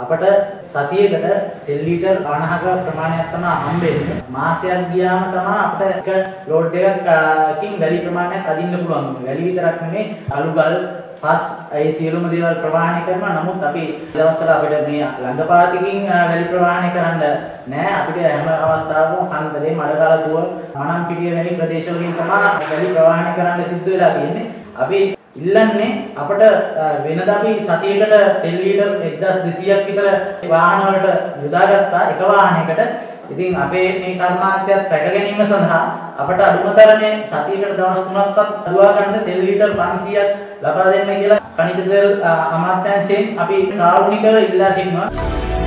අපට සතියකට තෙල් ලීටර් 50ක ප්‍රමාණයක් තමයි හම්බෙන්නේ. මාසයක් ගියාම තමයි අපිට එක ලෝඩ් එකකින් වැලි ප්‍රමාණයක් අදින්න පුළුවන්. වැලි විතරක් නෙමෙයි අලු ගල් පස් ඒ සියලුම දේවල් ප්‍රවාහණය කරනවා. නමුත් අපි දවස්වල අපිට මේ ළඟපාතකින් වැලි ප්‍රවාහණය කරන්න නෑ. අපිට හැම අවස්ථාවකම කන්දරේ මඩකාලතුව මනම්පිටිය වැනි ප්‍රදේශවලින් තමයි වැලි ප්‍රවාහණය කරන්න සිද්ධ වෙලා තියෙන්නේ. අපි ඉල්ලන්නේ අපට වෙනදා අපි සතියකට තෙල් ලීටර් 1200ක් විතර වාහන වලට යොදාගත්තා එක වාහනයකට. ඉතින් අපේ මේ කර්මාන්තයත් රැක ගැනීම සඳහා අපට අඩුම තරමේ සතියකට දවස් 3ක්වත් අඩුවා ගන්න තෙල් ලීටර් 500ක් ලබා දෙන්න කියලා ඛනිජ තෙල් අමාත්‍යාංශයෙන් අපි කාරුණිකව ඉල්ලා සිටිනවා.